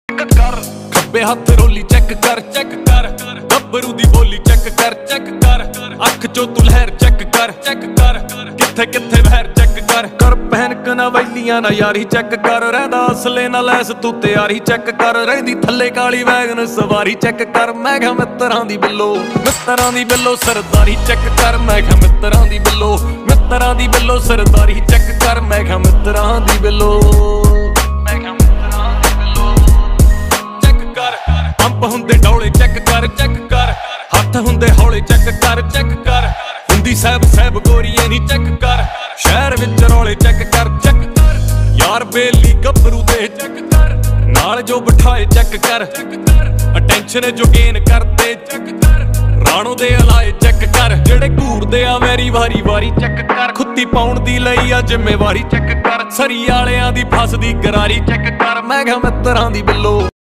कर खब्बे हाथ रोली चेक कर गब्बरू दी बोली चेक कर अख चो तू लहर चेक कर किथे किथे बहर चेक कर पहन कना वैलियां ना यारी चेक कर रहदा असले ना लैस तू तैयारी चेक कर रहिंदी थल्ले काली वैगन सवारी चेक कर मैं कहा मित्तरां दी बिल्लो सरदारी चेक कर मैं कहा मित्तरां दी बिल्लो सरदारी चेक कर मैं कहा मित्तरां दी बिल्लो पंप हुंदे डौले चेक कर हथ हुंदे हौले चेक कर हुंदी सैब गोरीए नी चेक कर शहर विच रौले चेक कर यार बेली गब्बरू दे चेक कर नाल जो बिठाए चेक कर अटेंशन जो गेन करदे चेक कर राणो दे अलाए चेक कर जेड़े घूरदे आ मेरी वारी चेक कर खुत्ती पाउण दी लई आ जिम्मेवारी चेक कर सरी आलियां दी फसदी गरारी चेक कर मैं कहा मित्तरां दी बिल्लो।